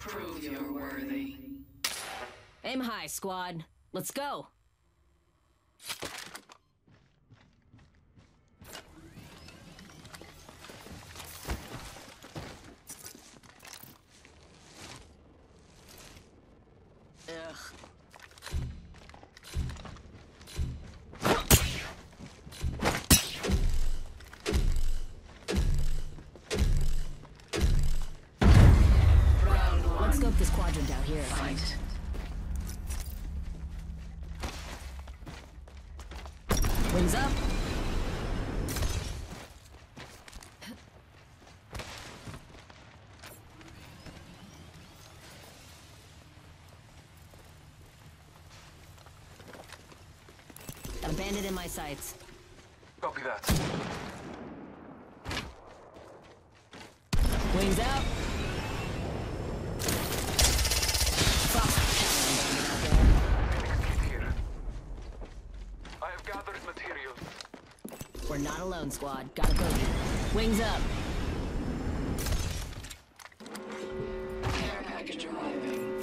Prove you're worthy. Aim high, squad. Let's go. Ugh. Let's scope this quadrant out here. Fight. Wings up. Got a bandit in my sights. Copy that. Wings out. I have gathered materials. We're not alone, squad. Got a bogey. Wings up. Care package arriving.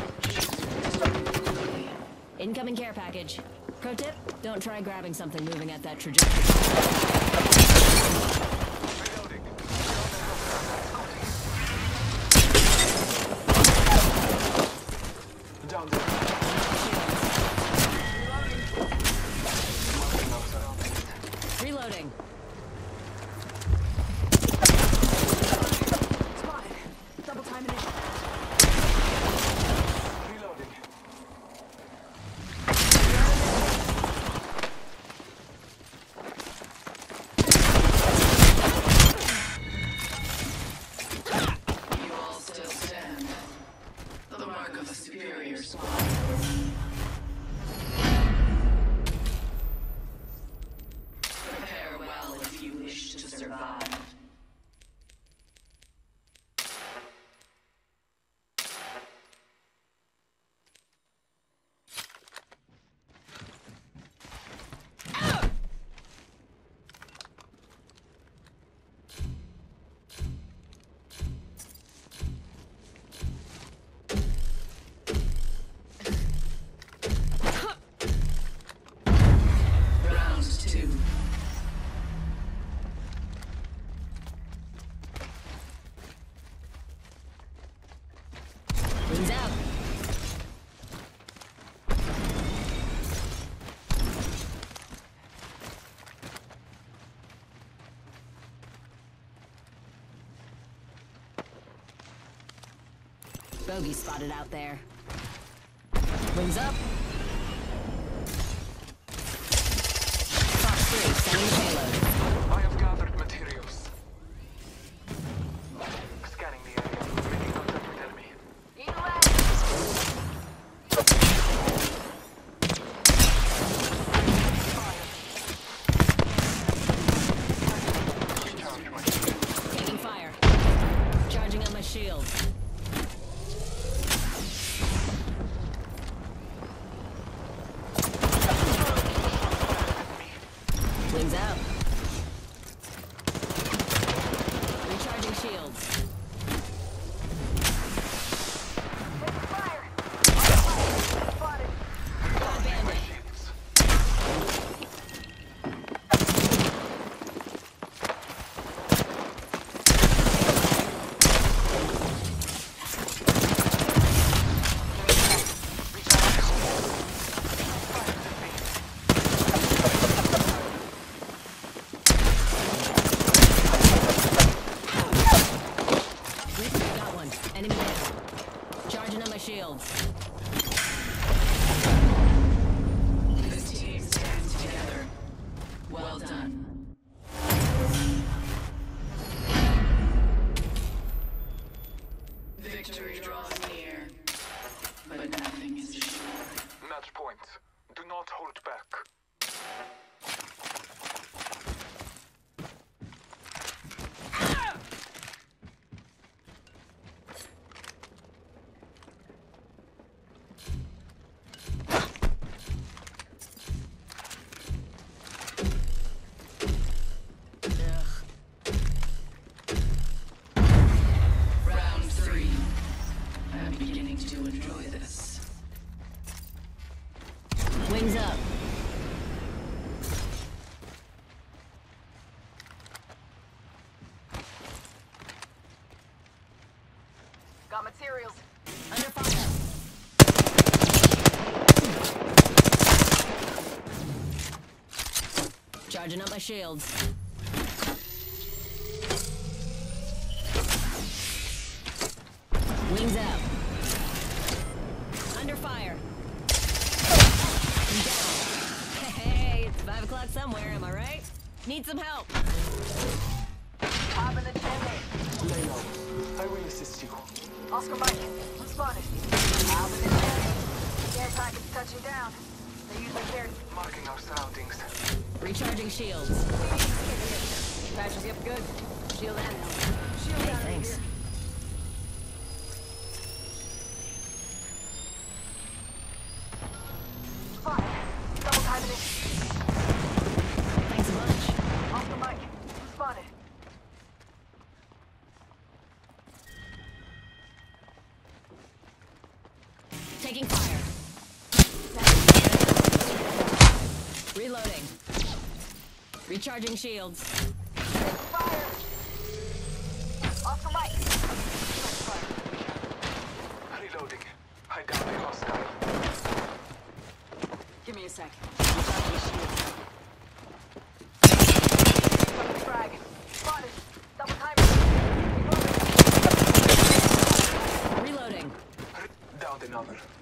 Incoming care package. Pro tip, don't try grabbing something moving at that trajectory. Reloading. Down there. Reloading. Spotted. Double time initiative. Reloading. You all still stand. The mark of a superior squad. Prepare well if you wish to survive. Round two. Wings out. Bogey spotted out there. Wings up. Fox 3, sending the payload. I have gathered materials. Scanning the area. Making contact with enemy. Recharge my shield. Taking fire. Charging on my shield. Wings out. Recharging shields. Fire. Spotted. Got a bandit. Shields. Got one. Enemy hit. Charging on my shields. This team stands together. Well done. Victory draws near, but nothing is assured. Match point. Do not hold back. Round three. Got materials. Under fire. Charging up my shields. Wings out. Under fire. I'm down. Hey, it's 5 o'clock somewhere, am I right? Need some help. Top in the chimney. Lay low. I will assist you. Oscar Mike, spotted. Top in the chimney. Care package touching down. They usually carry. Marking our surroundings. Recharging shields. Patches you up good. Shield and shield Hey, down thanks. here. Fire. Double timing it. Thanks a bunch. Oscar Mike, spotted. Taking fire. Reloading. Recharging shields. Fire. Oscar Mike. Reloading. I downed a hostile. Give me a sec. Frag. Spotted. Double timing. Reloading. Downed another.